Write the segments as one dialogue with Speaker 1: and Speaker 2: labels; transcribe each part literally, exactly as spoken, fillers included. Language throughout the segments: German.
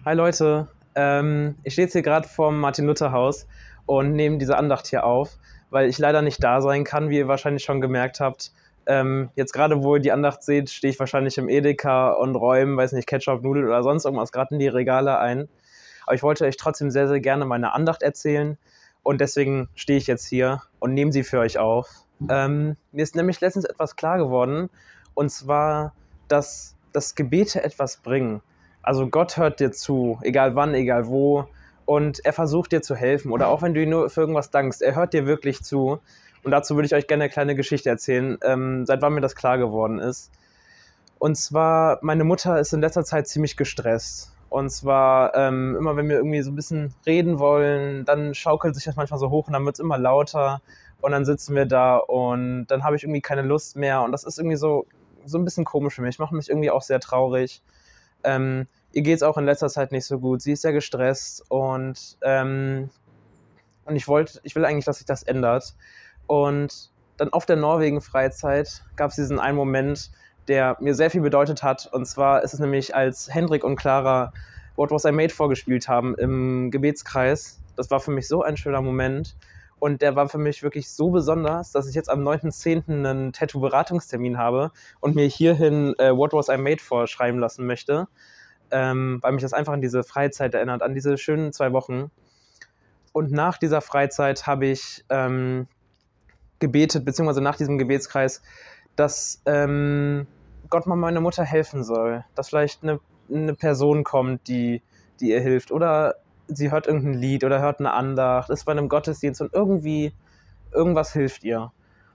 Speaker 1: Hi Leute, ähm, ich stehe jetzt hier gerade vorm Martin-Luther-Haus und nehme diese Andacht hier auf, weil ich leider nicht da sein kann, wie ihr wahrscheinlich schon gemerkt habt. Ähm, jetzt gerade, wo ihr die Andacht seht, stehe ich wahrscheinlich im Edeka und räume, weiß nicht, Ketchup, Nudeln oder sonst irgendwas gerade in die Regale ein. Aber ich wollte euch trotzdem sehr, sehr gerne meine Andacht erzählen und deswegen stehe ich jetzt hier und nehme sie für euch auf. Ähm, mir ist nämlich letztens etwas klar geworden, und zwar, dass, dass Gebete etwas bringen. Also Gott hört dir zu, egal wann, egal wo, und er versucht dir zu helfen. Oder auch wenn du ihm nur für irgendwas dankst, er hört dir wirklich zu. Und dazu würde ich euch gerne eine kleine Geschichte erzählen, ähm, seit wann mir das klar geworden ist. Und zwar, meine Mutter ist in letzter Zeit ziemlich gestresst. Und zwar, ähm, immer wenn wir irgendwie so ein bisschen reden wollen, dann schaukelt sich das manchmal so hoch und dann wird es immer lauter. Und dann sitzen wir da und dann habe ich irgendwie keine Lust mehr. Und das ist irgendwie so, so ein bisschen komisch für mich. Macht mich irgendwie auch sehr traurig. Ähm, ihr geht es auch in letzter Zeit nicht so gut. Sie ist sehr gestresst und, ähm, und ich wollte, ich will eigentlich, dass sich das ändert. Und dann auf der Norwegen-Freizeit gab es diesen einen Moment, der mir sehr viel bedeutet hat. Und zwar ist es nämlich, als Hendrik und Clara What Was I Made vorgespielt haben im Gebetskreis. Das war für mich so ein schöner Moment. Und der war für mich wirklich so besonders, dass ich jetzt am neunten zehnten einen Tattoo-Beratungstermin habe und mir hierhin äh, What Was I Made vorschreiben lassen möchte, ähm, weil mich das einfach an diese Freizeit erinnert, an diese schönen zwei Wochen. Und nach dieser Freizeit habe ich ähm, gebetet, beziehungsweise nach diesem Gebetskreis, dass ähm, Gott mal meiner Mutter helfen soll, dass vielleicht eine, eine Person kommt, die, die ihr hilft, oder sie hört irgendein Lied oder hört eine Andacht, ist bei einem Gottesdienst und irgendwie irgendwas hilft ihr.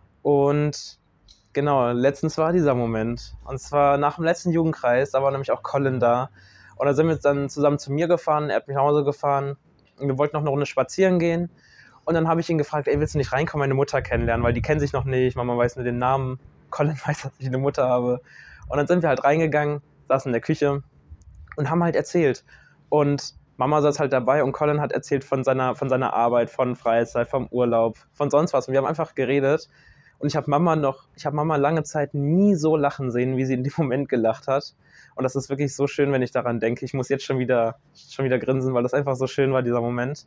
Speaker 1: Und genau, letztens war dieser Moment. Und zwar nach dem letzten Jugendkreis, da war nämlich auch Colin da. Und da sind wir dann zusammen zu mir gefahren, er hat mich nach Hause gefahren. Und wir wollten noch eine Runde spazieren gehen. Und dann habe ich ihn gefragt, ey, willst du nicht reinkommen, meine Mutter kennenlernen? Weil die kennen sich noch nicht, Mama weiß nur den Namen, Colin weiß, dass ich eine Mutter habe. Und dann sind wir halt reingegangen, saßen in der Küche und haben halt erzählt. Und Mama saß halt dabei und Colin hat erzählt von seiner, von seiner Arbeit, von Freizeit, vom Urlaub, von sonst was. Und wir haben einfach geredet. Und ich habe Mama noch, ich habe Mama lange Zeit nie so lachen sehen, wie sie in dem Moment gelacht hat. Und das ist wirklich so schön, wenn ich daran denke. Ich muss jetzt schon wieder, schon wieder grinsen, weil das einfach so schön war, dieser Moment.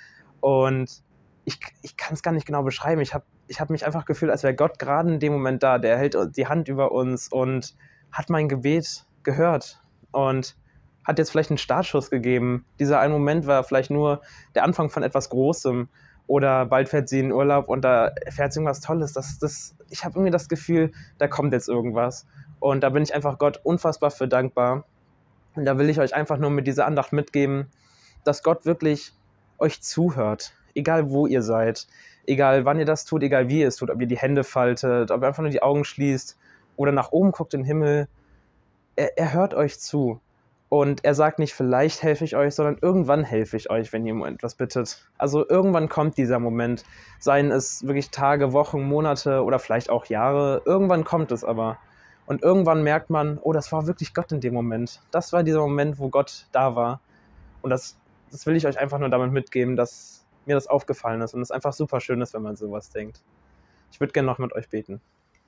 Speaker 1: Und ich, ich kann es gar nicht genau beschreiben. Ich habe ich hab mich einfach gefühlt, als wäre Gott gerade in dem Moment da. Der hält die Hand über uns und hat mein Gebet gehört. Und hat jetzt vielleicht einen Startschuss gegeben. Dieser eine Moment war vielleicht nur der Anfang von etwas Großem. Oder bald fährt sie in Urlaub und da erfährt sie irgendwas Tolles. Das, das, ich habe irgendwie das Gefühl, da kommt jetzt irgendwas. Und da bin ich einfach Gott unfassbar für dankbar. Und da will ich euch einfach nur mit dieser Andacht mitgeben, dass Gott wirklich euch zuhört. Egal wo ihr seid. Egal wann ihr das tut, egal wie ihr es tut. Ob ihr die Hände faltet, ob ihr einfach nur die Augen schließt oder nach oben guckt in den Himmel. Er, er hört euch zu. Und er sagt nicht, vielleicht helfe ich euch, sondern irgendwann helfe ich euch, wenn ihr um etwas bittet. Also irgendwann kommt dieser Moment. Seien es wirklich Tage, Wochen, Monate oder vielleicht auch Jahre. Irgendwann kommt es aber. Und irgendwann merkt man, oh, das war wirklich Gott in dem Moment. Das war dieser Moment, wo Gott da war. Und das, das will ich euch einfach nur damit mitgeben, dass mir das aufgefallen ist und es einfach super schön ist, wenn man sowas denkt. Ich würde gerne noch mit euch beten.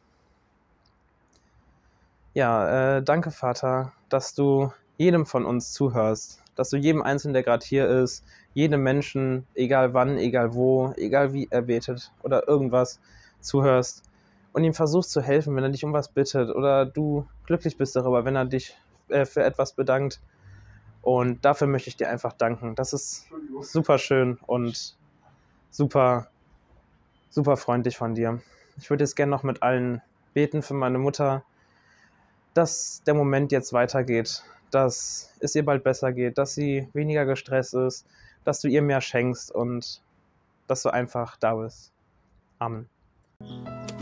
Speaker 1: Ja, äh, danke, Vater, dass du jedem von uns zuhörst, dass du jedem Einzelnen, der gerade hier ist, jedem Menschen, egal wann, egal wo, egal wie er betet oder irgendwas, zuhörst und ihm versuchst zu helfen, wenn er dich um was bittet oder du glücklich bist darüber, wenn er dich äh, für etwas bedankt. Und dafür möchte ich dir einfach danken. Das ist super schön und super, super freundlich von dir. Ich würde jetzt gerne noch mit allen beten für meine Mutter, dass der Moment jetzt weitergeht, dass es ihr bald besser geht, dass sie weniger gestresst ist, dass du ihr mehr schenkst und dass du einfach da bist. Amen.